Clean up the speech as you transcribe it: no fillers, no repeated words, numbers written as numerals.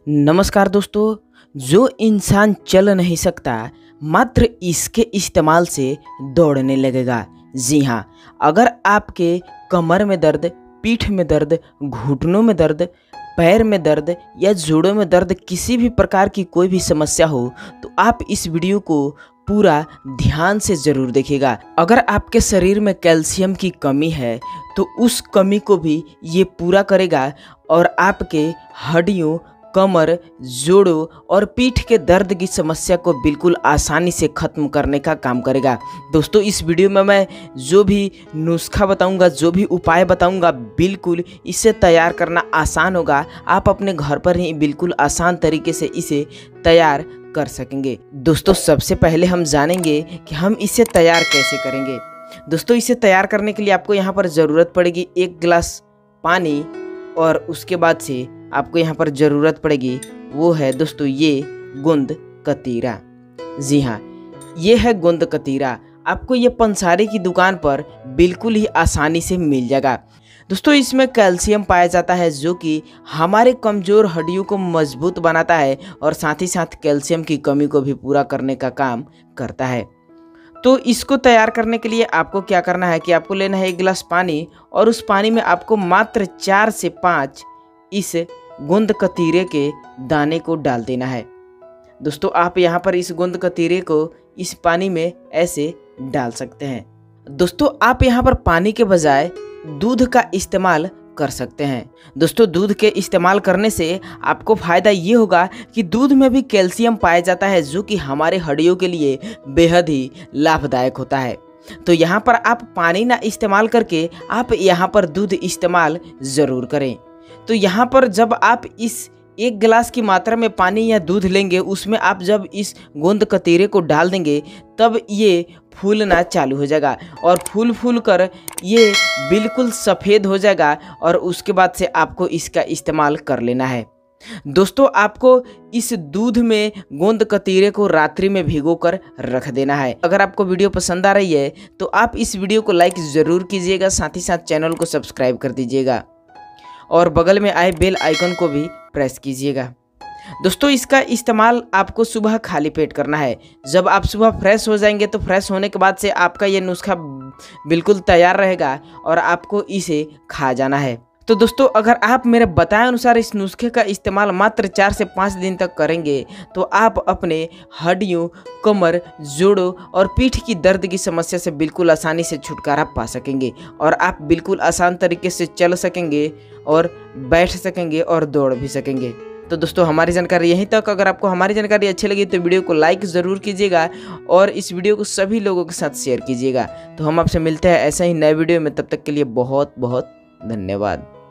नमस्कार दोस्तों। जो इंसान चल नहीं सकता मात्र इसके इस्तेमाल से दौड़ने लगेगा। जी हाँ, अगर आपके कमर में दर्द, पीठ में दर्द, घुटनों में दर्द, पैर में दर्द या जोड़ों में दर्द, किसी भी प्रकार की कोई भी समस्या हो तो आप इस वीडियो को पूरा ध्यान से ज़रूर देखिएगा। अगर आपके शरीर में कैल्शियम की कमी है तो उस कमी को भी ये पूरा करेगा और आपके हड्डियों, कमर, जोड़ों और पीठ के दर्द की समस्या को बिल्कुल आसानी से ख़त्म करने का काम करेगा। दोस्तों, इस वीडियो में मैं जो भी नुस्खा बताऊंगा, जो भी उपाय बताऊंगा, बिल्कुल इसे तैयार करना आसान होगा। आप अपने घर पर ही बिल्कुल आसान तरीके से इसे तैयार कर सकेंगे। दोस्तों, सबसे पहले हम जानेंगे कि हम इसे तैयार कैसे करेंगे। दोस्तों, इसे तैयार करने के लिए आपको यहाँ पर ज़रूरत पड़ेगी 1 गिलास पानी और उसके बाद से आपको यहाँ पर ज़रूरत पड़ेगी वो है दोस्तों ये गोंद कतीरा। जी हाँ, ये है गोंद कतीरा। आपको ये पंसारी की दुकान पर बिल्कुल ही आसानी से मिल जाएगा। दोस्तों, इसमें कैल्शियम पाया जाता है जो कि हमारे कमज़ोर हड्डियों को मजबूत बनाता है और साथ ही साथ कैल्शियम की कमी को भी पूरा करने का काम करता है। तो इसको तैयार करने के लिए आपको क्या करना है कि आपको लेना है 1 गिलास पानी और उस पानी में आपको मात्र 4 से 5 इस गोंद कतीरे के दाने को डाल देना है। दोस्तों, आप यहाँ पर इस गोंद कतीरे को इस पानी में ऐसे डाल सकते हैं। दोस्तों, आप यहाँ पर पानी के बजाय दूध का इस्तेमाल कर सकते हैं। दोस्तों, दूध के इस्तेमाल करने से आपको फ़ायदा ये होगा कि दूध में भी कैल्शियम पाया जाता है जो कि हमारे हड्डियों के लिए बेहद ही लाभदायक होता है। तो यहाँ पर आप पानी ना इस्तेमाल करके आप यहाँ पर दूध इस्तेमाल ज़रूर करें। तो यहाँ पर जब आप इस 1 गिलास की मात्रा में पानी या दूध लेंगे, उसमें आप जब इस गोंद कतीरे को डाल देंगे तब ये फूलना चालू हो जाएगा और फूल कर ये बिल्कुल सफ़ेद हो जाएगा और उसके बाद से आपको इसका इस्तेमाल कर लेना है। दोस्तों, आपको इस दूध में गोंद कतीरे को रात्रि में भिगो कर रख देना है। अगर आपको वीडियो पसंद आ रही है तो आप इस वीडियो को लाइक ज़रूर कीजिएगा, साथ ही साथ चैनल को सब्सक्राइब कर दीजिएगा और बगल में आए बेल आइकन को भी प्रेस कीजिएगा। दोस्तों, इसका इस्तेमाल आपको सुबह खाली पेट करना है। जब आप सुबह फ्रेश हो जाएंगे तो फ्रेश होने के बाद से आपका ये नुस्खा बिल्कुल तैयार रहेगा और आपको इसे खा जाना है। तो दोस्तों, अगर आप मेरे बताए अनुसार इस नुस्खे का इस्तेमाल मात्र 4 से 5 दिन तक करेंगे तो आप अपने हड्डियों, कमर, जोड़ों और पीठ की दर्द की समस्या से बिल्कुल आसानी से छुटकारा पा सकेंगे और आप बिल्कुल आसान तरीके से चल सकेंगे और बैठ सकेंगे और दौड़ भी सकेंगे। तो दोस्तों, हमारी जानकारी यहीं तक। अगर आपको हमारी जानकारी अच्छी लगी तो वीडियो को लाइक ज़रूर कीजिएगा और इस वीडियो को सभी लोगों के साथ शेयर कीजिएगा। तो हम आपसे मिलते हैं ऐसे ही नए वीडियो में। तब तक के लिए बहुत बहुत धन्यवाद।